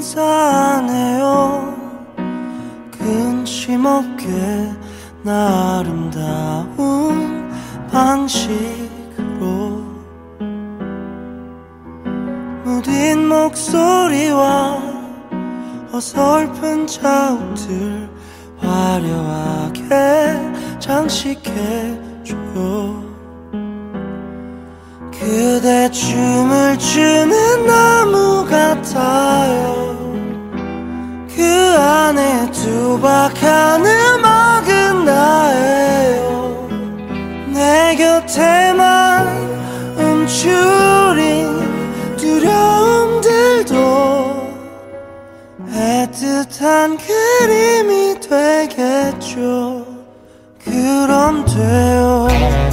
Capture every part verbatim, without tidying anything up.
감사하네요. 근심 없게 나 아름다운 방식으로 무딘 목소리와 어설픈 자욱들 화려하게 장식해줘요. 그대 춤을 추는 나무 같아요. 그 안에 두박한 음악은 나예요. 내 곁에만 움츠린 두려움들도 애틋한 그림이 되겠죠. 그럼 돼요.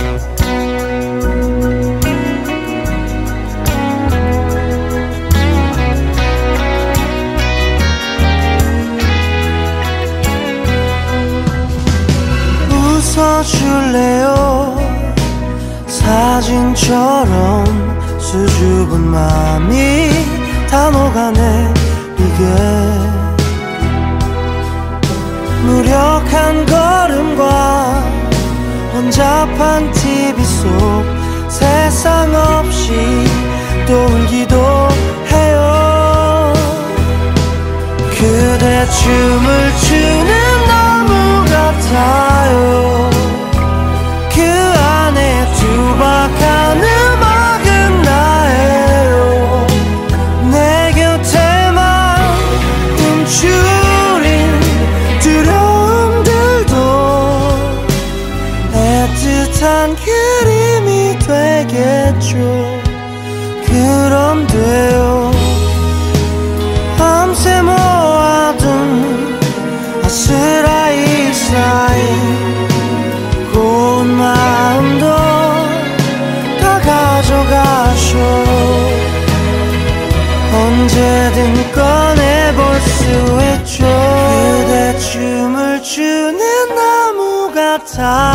웃어줄래요? 사진처럼 수줍은 맘이 다 녹아내리게. 무력한 걸음과 혼잡한 티비 속 세상 없이 또 울기도 해요. 그대 춤을 추는 나무 같아요. 그 안에 두박한 음악은 나예요. 내 곁에만 움츠린 두려움들도 애틋한 그림이 되겠죠. 그럼 돼요. 밤새 모아둔 아스라이 쌓인 고운 마음도 다 가져가쇼. 언제든 꺼내볼 수 있죠. 그대 춤을 추는 나무 같아.